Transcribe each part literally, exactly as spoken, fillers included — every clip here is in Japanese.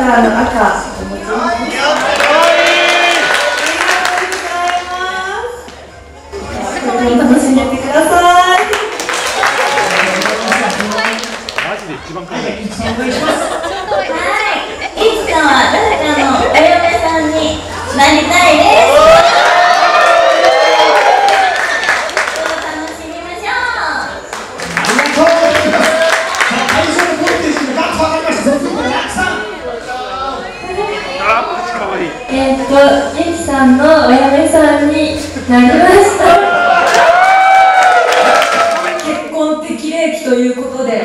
カラーの赤お持ちです。ありがとうございます。楽しんでってください。 マジで一番可愛い。 はい、いちさんは誰かのお嫁さんになりたいです。楽しみましょう。 ありがとうございます。最初のボルテージがガッと上がりました。続いてラクさん。 あー、マジ可愛い。 えーっと、ゆきさんのお嫁さんになりました。結婚適齢期ということで、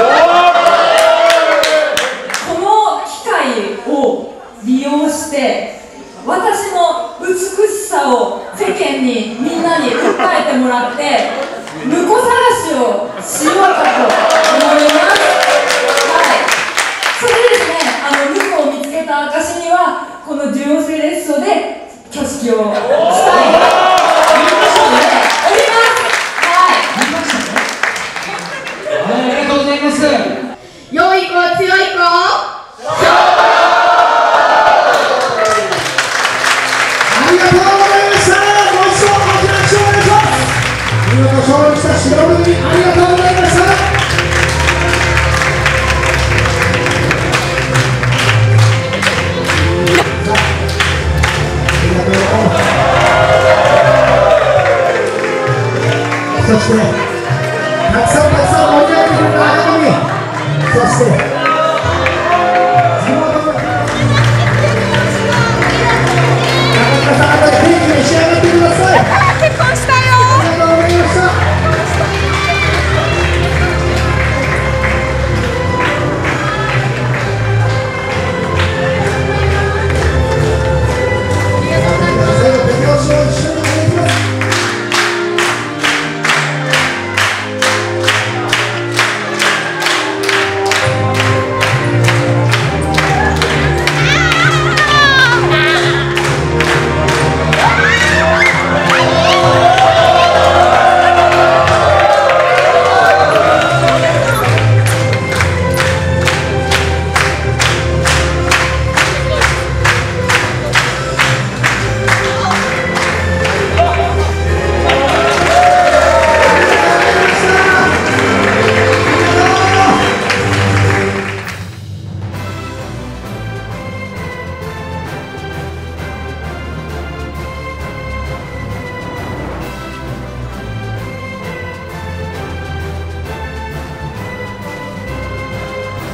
この機会を利用して私の美しさを世間にみんなに訴えてもらって婿探しをしようかと思います。はい、それでですね、あの婿を見つけた証にはこのデュオセレッソで挙式をしたいと思っております。はい、 ありがとうございます。